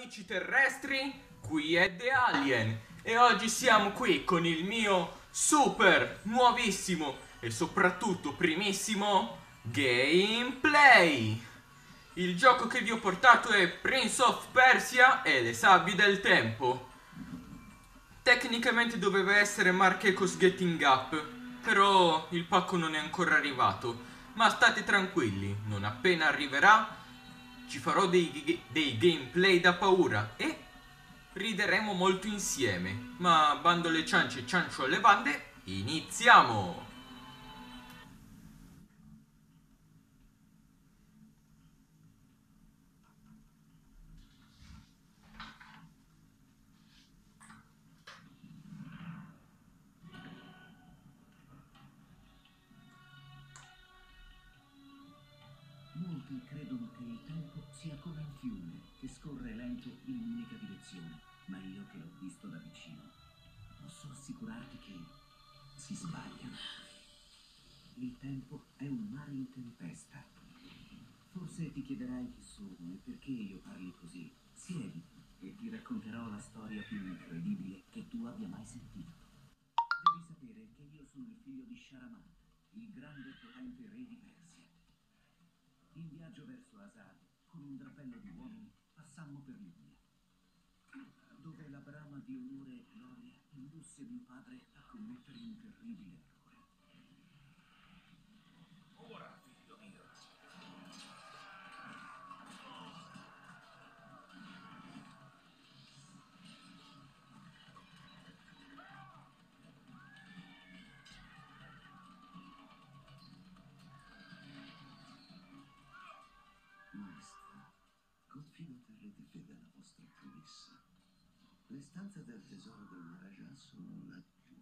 amici terrestri, qui è The Alien e oggi siamo qui con il mio super nuovissimo e soprattutto primissimo gameplay. Il gioco che vi ho portato è Prince of Persia e le sabbie del tempo. Tecnicamente doveva essere Marquecos Getting Up, però il pacco non è ancora arrivato. Ma state tranquilli, non appena arriverà ci farò dei gameplay da paura e rideremo molto insieme. Ma bando alle ciance e ciancio alle bande, iniziamo! Molti credono che il tempo sia come un fiume che scorre lento in un'unica direzione, ma io che l'ho visto da vicino posso assicurarti che si sbagliano. Il tempo è un mare in tempesta. Forse ti chiederai chi sono e perché io parli così. Siedi e ti racconterò la storia più incredibile che tu abbia mai sentito. Devi sapere che io sono il figlio di Shahraman, il grande e potente re di Persia. In viaggio verso Asad, con un drappello di uomini, passammo per Libia, dove la brama di onore e gloria indusse mio padre a commettere un terribile errore. Ora, figlio mio. Maestra, confido terrete fede alla vostra promessa. Le stanze del tesoro del Maharaja sono laggiù.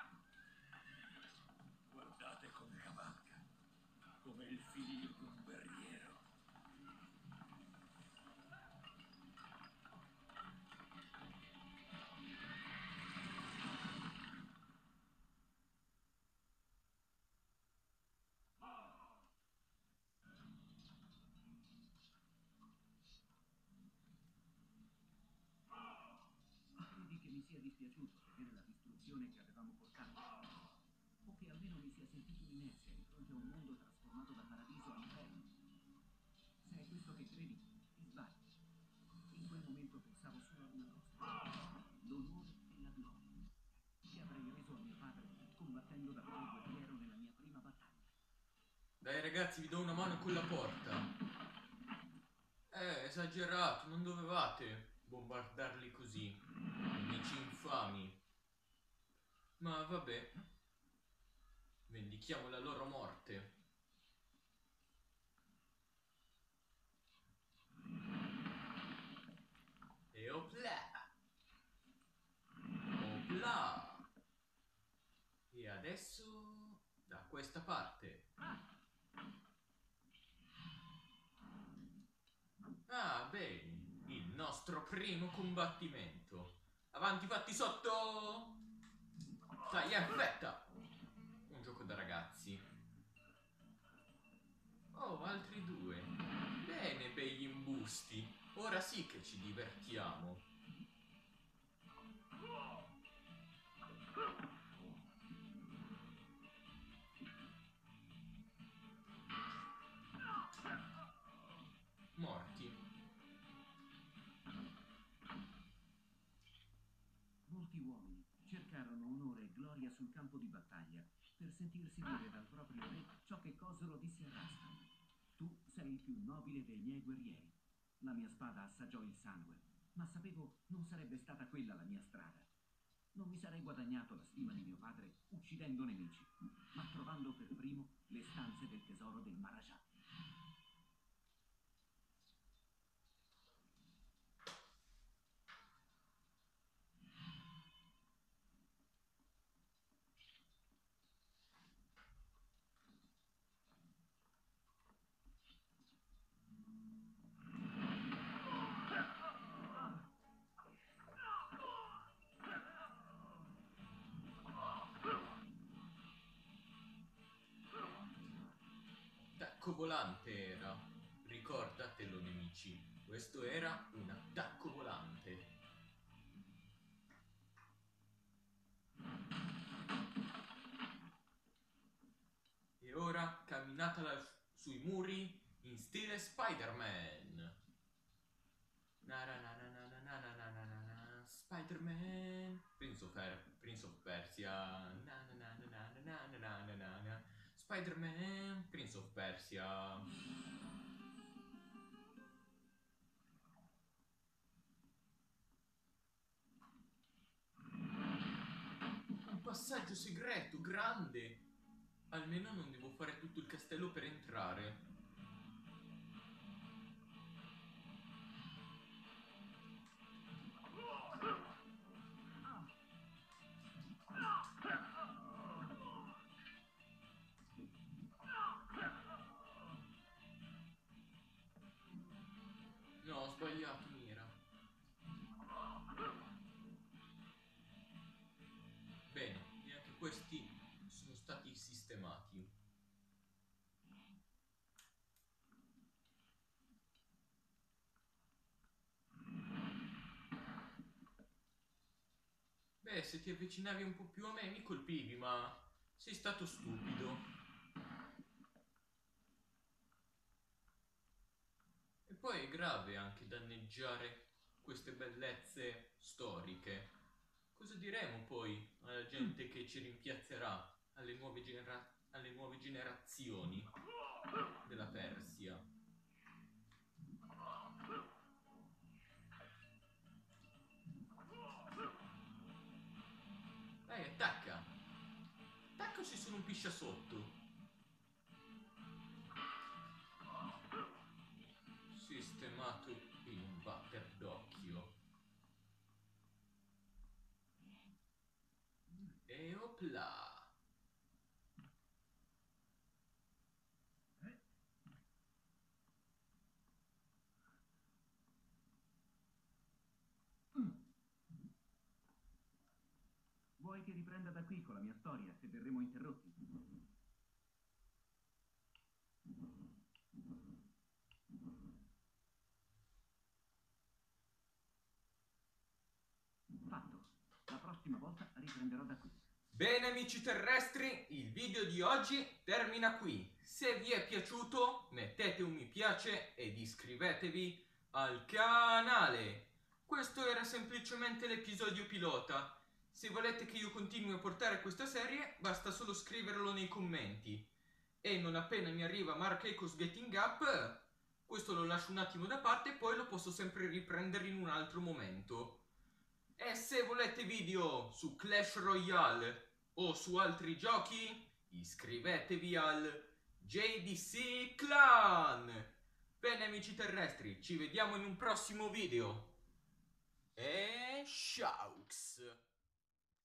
Guardate come cavalca, come il figlio di un guerriero. Credi che mi sia dispiaciuto vedere la distruzione che avevamo portato? O che almeno mi sia sentito inerzia di fronte a un mondo trasformato da paradiso a inferno? Se è questo che credi, ti sbagli. In quel momento pensavo solo ad una cosa: l'onore e la gloria che avrei reso a mio padre combattendo da bravo guerriero nella mia prima battaglia. Dai ragazzi, vi do una mano con la porta. Esagerato, non dovevate bombardarli così. Amici infami. Ma vabbè, vendichiamo la loro morte. E opla! Opla! E adesso da questa parte. Ah, bene, il nostro primo combattimento. Avanti, fatti sotto! Dai, fetta! Un gioco da ragazzi. Oh, altri due. Bene, begli imbusti. Ora sì che ci divertiamo. Morti. Molti uomini cercarono onore e gloria sul campo di battaglia per sentirsi dire dal proprio re ciò che Cosro disse a Rastan: tu sei il più nobile dei miei guerrieri. La mia spada assaggiò il sangue, ma sapevo non sarebbe stata quella la mia strada. Non mi sarei guadagnato la stima di mio padre uccidendo nemici, ma trovando per primo le stanze del tesoro del Maharaja. Tacco volante era. Ricordatelo, nemici. Questo era un attacco volante. E ora camminata sui muri in stile Spider-Man. Spider-Man, Prince of Persia. Spider-Man, Prince of Persia. Un passaggio segreto, grande. Almeno non devo fare tutto il castello per entrare. No, ho sbagliato mira. Bene, e anche questi sono stati sistemati. Beh, se ti avvicinavi un po' più a me mi colpivi, ma sei stato stupido. E poi è grave anche danneggiare queste bellezze storiche. Cosa diremo poi alla gente che ci rimpiazzerà, alle nuove generazioni della Persia? Dai, attacca! Attacca o si sono un piscia sotto? Sistemato in un batter d'occhio. E opla! Vuoi che riprenda da qui con la mia storia se verremo interrotti? Fatto. La prossima volta riprenderò da qui. Bene amici terrestri, il video di oggi termina qui. Se vi è piaciuto mettete un mi piace ed iscrivetevi al canale. Questo era semplicemente l'episodio pilota. Se volete che io continui a portare questa serie basta solo scriverlo nei commenti. E non appena mi arriva Mark Getting Up, questo lo lascio un attimo da parte e poi lo posso sempre riprendere in un altro momento. E se volete video su Clash Royale o su altri giochi, iscrivetevi al JDC Clan. Bene amici terrestri, ci vediamo in un prossimo video. E Shaux!